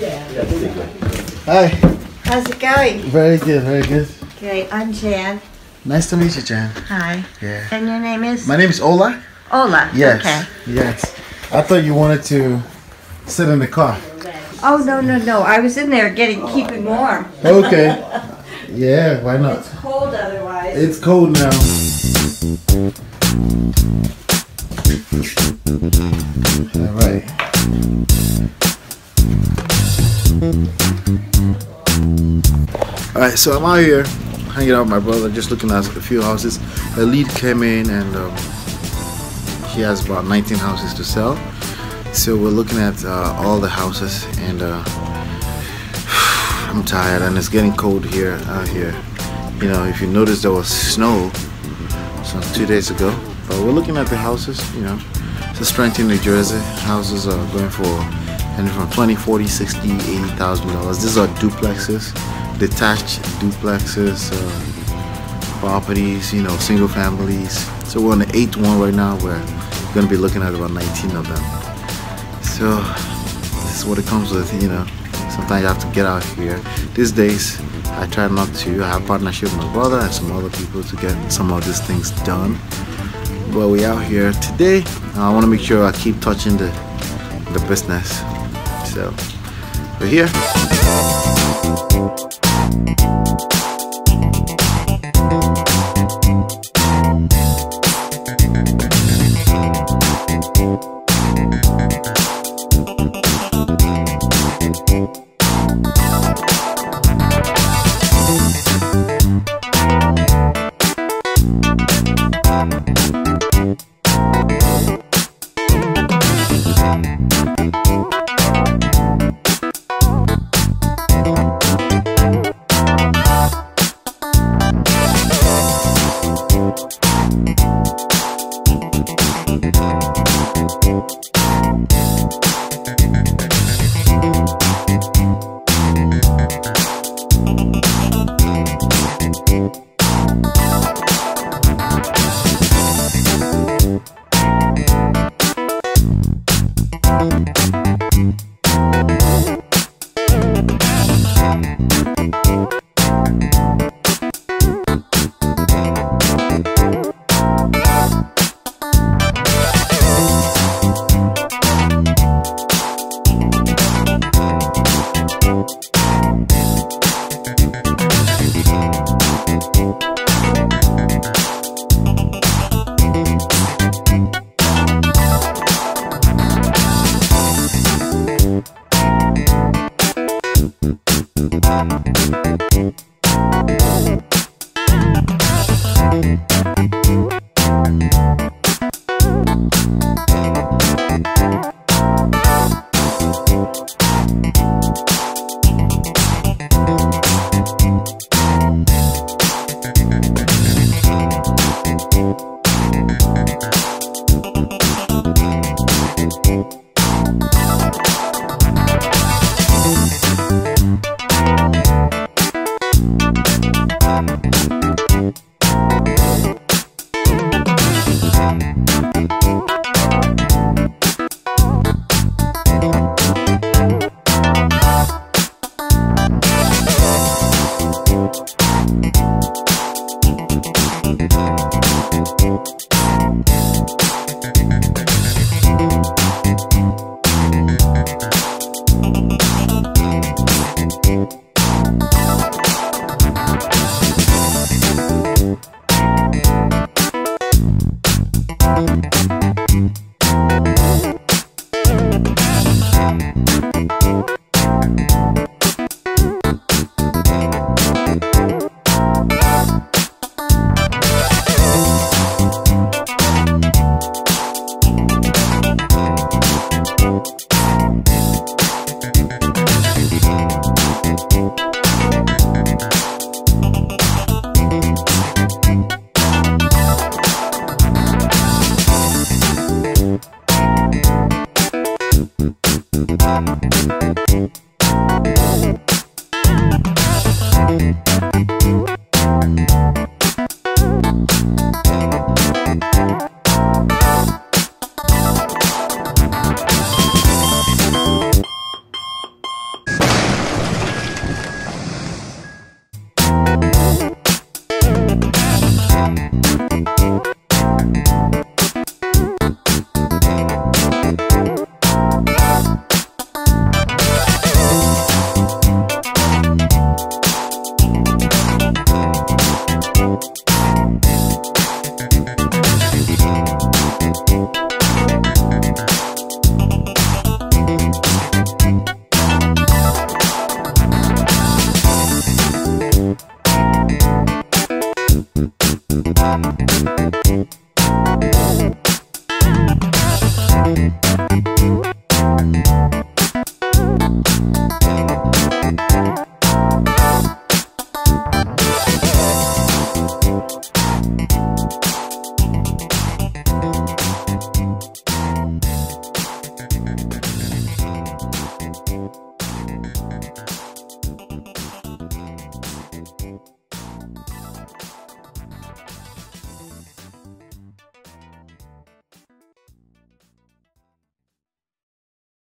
Hi. How's it going? Very good, very good. Great. I'm Jan. Nice to meet you, Jan. Hi. Yeah. And your name is? My name is Ola. Ola. Yes. Okay. Yes. I thought you wanted to sit in the car. Oh, no. I was in there keeping warm. Okay. Yeah, why not? It's cold otherwise. It's cold now. All right. Alright, so I'm out here hanging out with my brother, just looking at a few houses. A lead came in and he has about 19 houses to sell. So we're looking at all the houses, and I'm tired and it's getting cold here out here. You know, if you notice, there was snow some 2 days ago. But we're looking at the houses, you know. It's Scranton, New Jersey. Houses are going for anywhere from 20, 40, 60, $80,000. These are duplexes, detached duplexes, properties, you know, single families. So we're on the 8th one right now. We're going to be looking at about 19 of them. So this is what it comes with, you know. Sometimes you have to get out here. These days, I try not to. I have partnership with my brother and some other people to get some of these things done. But we out here today. I want to make sure I keep touching the business. So we're here.